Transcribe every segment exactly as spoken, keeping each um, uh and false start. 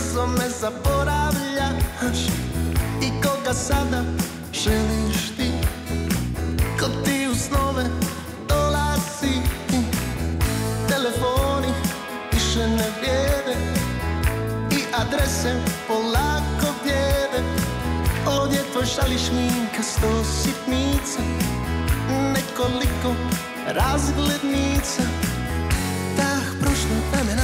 brzo me zaboravljaš. I koga sada želiš ti? Ko ti u snove dolazi? Telefoni više ne vrijede i adrese polako bijede. Ovdje tvoj šališ šminka, sto sitnica, nekoliko razglednica. Dah prošlog vremena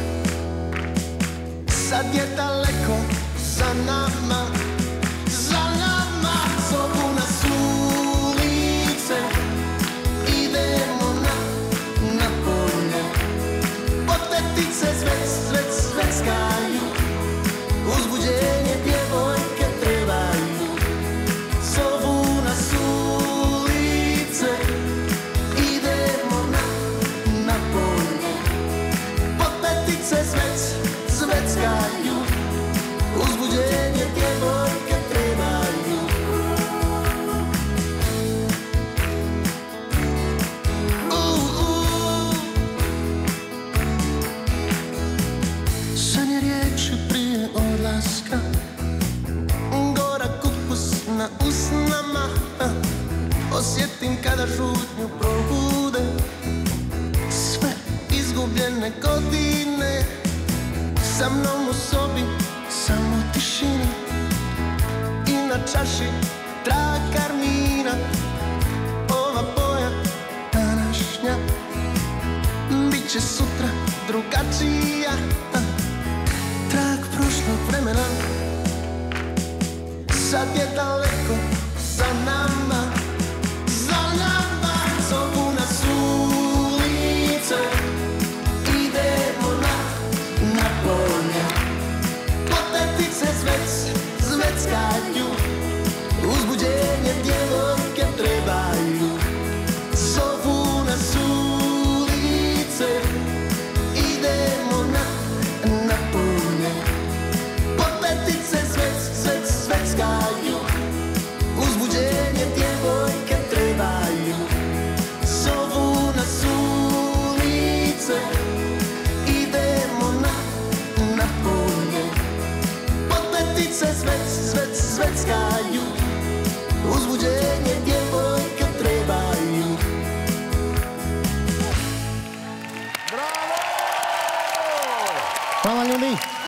sad je daleko za nama, za nama. Zovu nas ulice, idemo na, na polje. Potetice zvec, zvec, zveckaju, uzbuđenje djevojke trebaju. Zovu nas ulice, idemo na, na polje. Potetice zvec, zveckaju, uzbuđenje djevojke trebaju. uh, uh. Sanje riječi prije odlaska, gorak ukus na usnama. Osjetim kada žutnju probude sve izgubljene godine. Sa mnom u sobi samo tišina i na čaši trag karmina. Ova boja današnja bit će sutra drugačija. Trag prošlog vremena sad je daleko za nama, za nama. Zovu nas ulice, idemo na, na polje. Potetice zvec, zveckaju, uzbuđenje djevojke trebaju. Zovu nas ulice, idemo na, na polje. Potetice zvec, zvec, zveckaju, uzbuđenje djevojke trebaju. Zovu nas ulice, idemo na, na polje. Potetice zvec, zvec, zveckaju, uzbuđenje djevojke trebaju. Hvala ljudi.